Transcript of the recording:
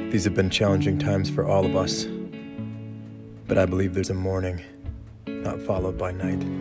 These have been challenging times for all of us, but I believe there's a morning not followed by night.